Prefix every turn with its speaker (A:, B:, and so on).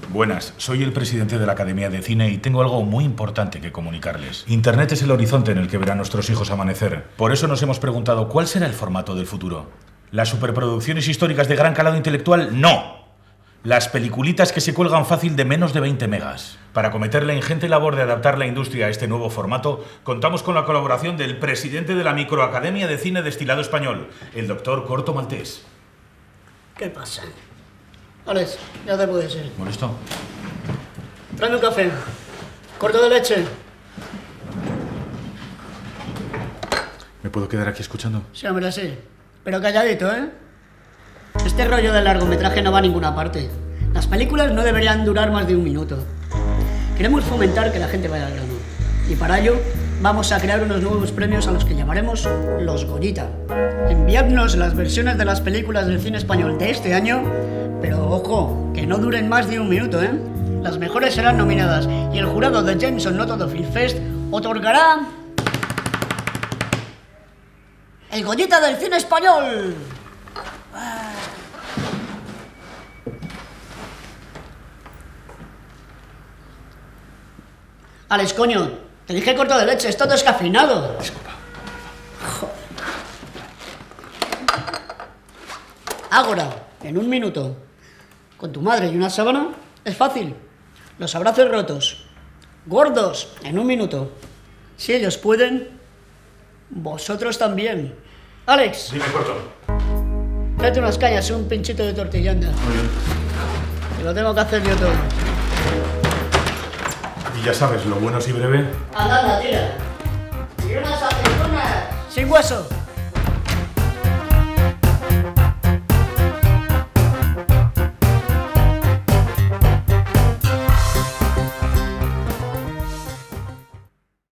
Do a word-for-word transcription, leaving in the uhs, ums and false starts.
A: Buenas, soy el presidente de la Academia de Cine y tengo algo muy importante que comunicarles. Internet es el horizonte en el que verán nuestros hijos amanecer. Por eso nos hemos preguntado cuál será el formato del futuro. ¿Las superproducciones históricas de gran calado intelectual? ¡No! Las peliculitas que se cuelgan fácil de menos de veinte megas. Para cometer la ingente labor de adaptar la industria a este nuevo formato, contamos con la colaboración del presidente de la Microacademia de Cine Destilado Español, el doctor Corto Maltés.
B: ¿Qué pasa? Alex, ya te puedes ir.
A: ¿Molesto?
B: Tráeme un café. Corto de leche.
A: ¿Me puedo quedar aquí escuchando?
B: Sí, hombre, sí. Pero calladito, ¿eh? Este rollo del largometraje no va a ninguna parte. Las películas no deberían durar más de un minuto. Queremos fomentar que la gente vaya al grano. Y para ello vamos a crear unos nuevos premios a los que llamaremos los Goyita. Enviadnos las versiones de las películas del cine español de este año, pero ojo, que no duren más de un minuto, ¿eh? Las mejores serán nominadas y el jurado de Jameson No Todo Film Fest otorgará el Goyita del cine español. Alex, coño, te dije corto de leche, está descafeinado.
A: Disculpa.
B: Ágora, en un minuto, con tu madre y una sábana, es fácil. Los abrazos rotos. Gordos, en un minuto. Si ellos pueden, vosotros también. Alex.
A: Dime, Corto.
B: Tráete unas cañas y un pinchito de tortillanda.
A: Muy bien.
B: Que lo tengo que hacer yo todo.
A: Y ya sabes, lo bueno si breve.
B: Anda, tira. Y unas aceitunas. Sin hueso.